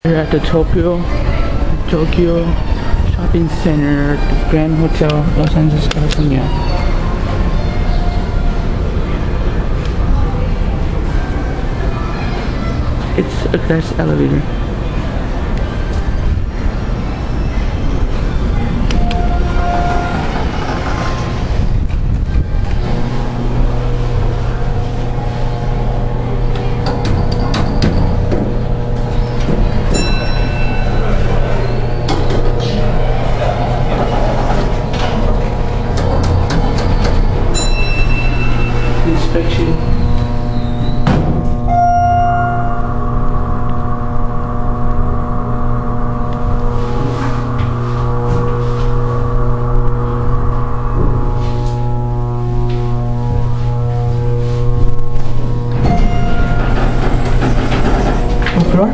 We're at the Tokyo Shopping Center, the Grand Hotel, Los Angeles, California. It's a glass elevator. Inspection. What floor?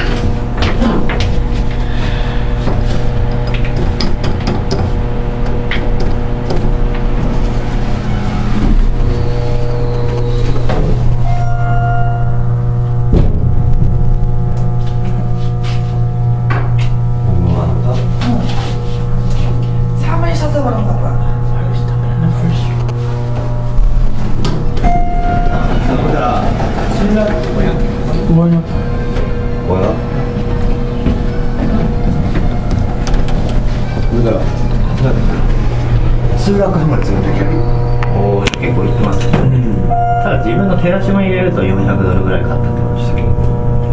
뭐냐? 뭐야? 우리가通学販売するときある。 おお、結構行ってます。ただ自分の手出しも入れると400ドルぐらい買ったってことでしたけど。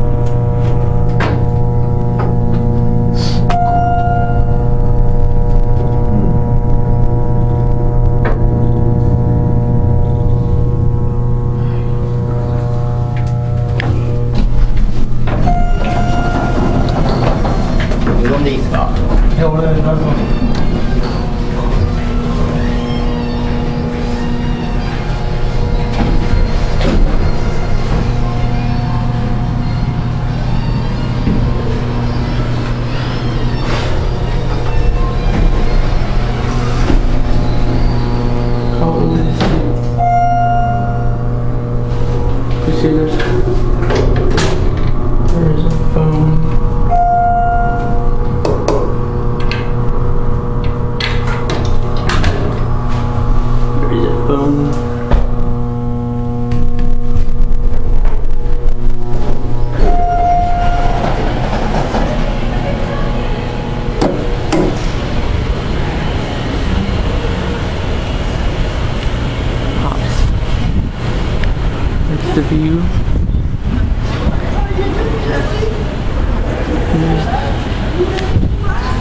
うどんでいいですか？ いや、俺なるほど。There's a phone. There's a phone. That's the view.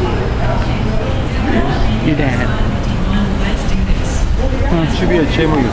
Here's your dad. Should be a chain.